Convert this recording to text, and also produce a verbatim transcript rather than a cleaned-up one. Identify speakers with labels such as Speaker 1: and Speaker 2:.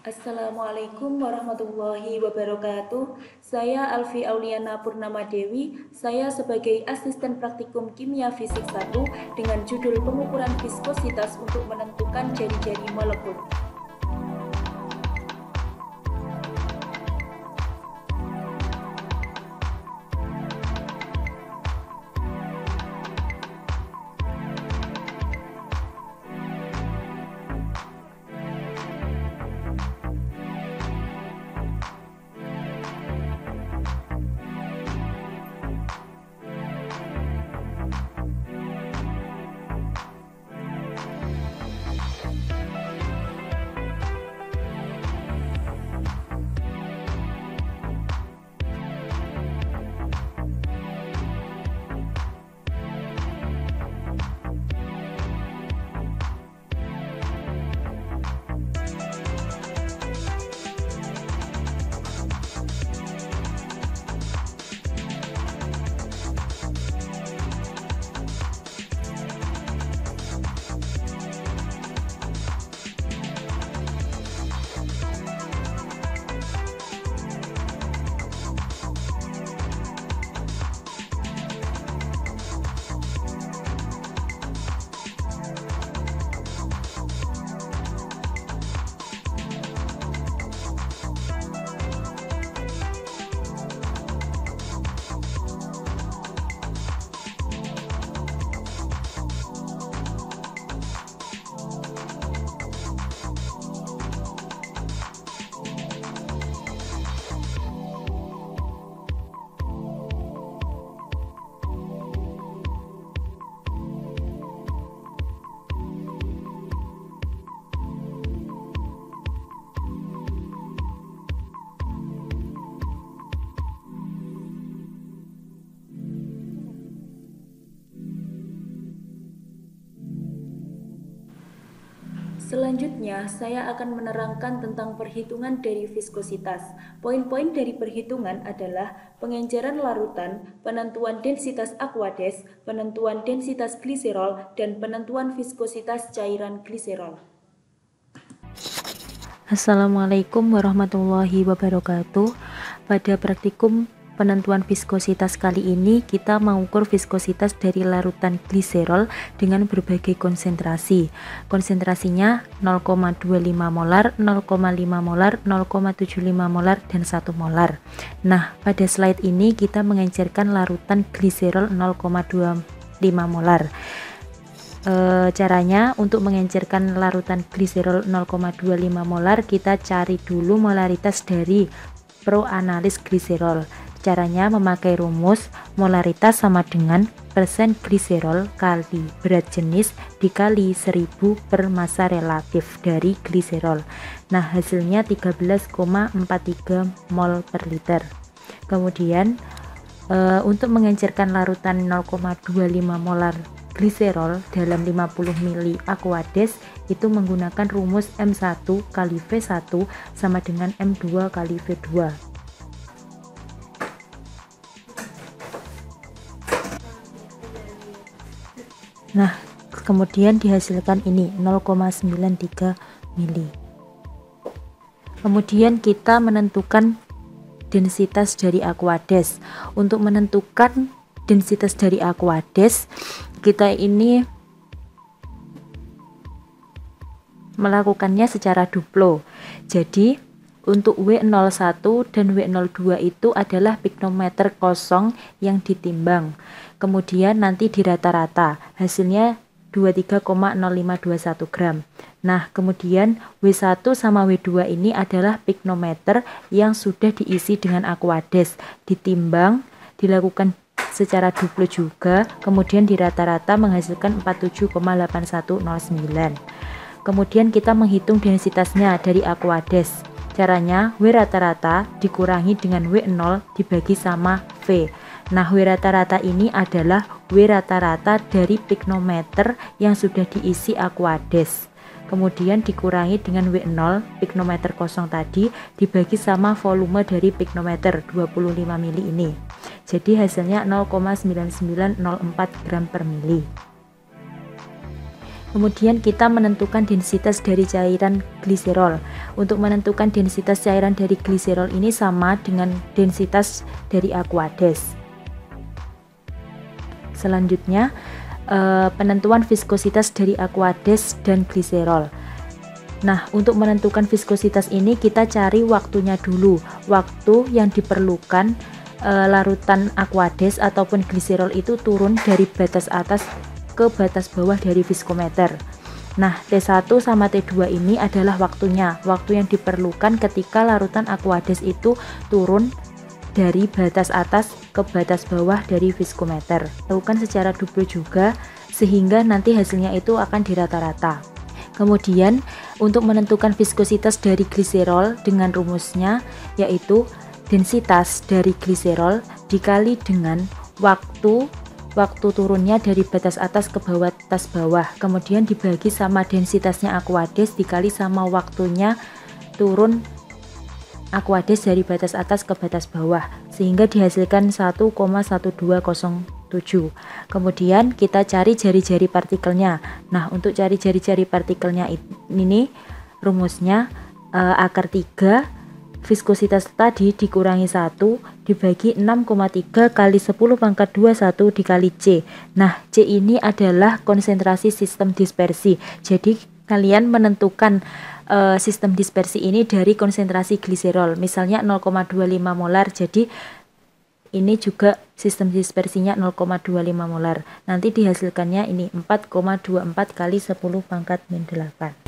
Speaker 1: Assalamualaikum warahmatullahi wabarakatuh. Saya Alfi Auliana Purnama Dewi. Saya sebagai asisten praktikum kimia fisik satu dengan judul pengukuran viskositas untuk menentukan jari-jari molekul. Selanjutnya, saya akan menerangkan tentang perhitungan dari viskositas. Poin-poin dari perhitungan adalah pengenceran larutan, penentuan densitas aqueous, penentuan densitas gliserol, dan penentuan viskositas cairan gliserol.
Speaker 2: Assalamualaikum warahmatullahi wabarakatuh. Pada praktikum penentuan viskositas kali ini kita mengukur viskositas dari larutan gliserol dengan berbagai konsentrasi. Konsentrasinya nol koma dua lima molar, nol koma lima molar, nol koma tujuh lima molar, dan satu molar. Nah, pada slide ini kita mengencerkan larutan gliserol nol koma dua lima molar. E, caranya untuk mengencerkan larutan gliserol nol koma dua lima molar, kita cari dulu molaritas dari proanalis gliserol. Caranya memakai rumus molaritas sama dengan persen gliserol kali berat jenis dikali seribu per massa relatif dari gliserol. Nah, hasilnya tiga belas koma empat tiga mol per liter. Kemudian e, untuk mengencerkan larutan nol koma dua lima molar gliserol dalam lima puluh mili aqueous itu menggunakan rumus M satu kali V satu sama dengan M dua kali V dua. Nah, kemudian dihasilkan ini nol koma sembilan tiga mili. Kemudian kita menentukan densitas dari aqueous. Untuk menentukan densitas dari aqueous, kita ini melakukannya secara duplo. Jadi untuk W nol satu dan W nol dua itu adalah piknometer kosong yang ditimbang. Kemudian nanti di rata-rata hasilnya dua puluh tiga koma nol lima dua satu gram. Nah, kemudian W satu sama W dua ini adalah piknometer yang sudah diisi dengan aqueous, ditimbang, dilakukan secara duplo juga, kemudian di rata-rata menghasilkan empat puluh tujuh koma delapan satu nol sembilan. Kemudian kita menghitung densitasnya dari aqueous. Caranya W rata-rata dikurangi dengan W nol dibagi sama V. Nah, W rata-rata ini adalah W rata-rata dari piknometer yang sudah diisi aqueous. Kemudian dikurangi dengan W nol, piknometer kosong tadi, dibagi sama volume dari piknometer dua puluh lima mili ini. Jadi hasilnya nol koma sembilan sembilan nol empat gram per mili. Kemudian kita menentukan densitas dari cairan gliserol. Untuk menentukan densitas cairan dari gliserol ini sama dengan densitas dari Aquades. Selanjutnya, eh, penentuan viskositas dari Aquades dan gliserol. Nah, untuk menentukan viskositas ini kita cari waktunya dulu. Waktu yang diperlukan eh, larutan Aquades ataupun gliserol itu turun dari batas atas ke batas bawah dari viskometer. Nah, T satu sama T dua ini adalah waktunya, waktu yang diperlukan ketika larutan Aquades itu turun dari batas atas ke batas bawah dari viskometer. Lakukan secara double juga sehingga nanti hasilnya itu akan dirata-rata. Kemudian untuk menentukan viskositas dari gliserol dengan rumusnya yaitu densitas dari gliserol dikali dengan waktu waktu turunnya dari batas atas ke bawah batas bawah, kemudian dibagi sama densitasnya Aquades dikali sama waktunya turun Aquades dari batas atas ke batas bawah, sehingga dihasilkan satu koma satu dua nol tujuh. Kemudian kita cari jari-jari partikelnya. Nah, untuk cari jari-jari partikelnya ini rumusnya eh, akar tiga viskositas tadi dikurangi satu dibagi enam koma tiga kali sepuluh pangkat dua puluh satu dikali C. Nah, C ini adalah konsentrasi sistem dispersi. Jadi kalian menentukan uh, sistem dispersi ini dari konsentrasi gliserol. Misalnya nol koma dua lima molar. Jadi ini juga sistem dispersinya nol koma dua lima molar. Nanti dihasilkannya ini empat koma dua empat kali sepuluh pangkat min delapan.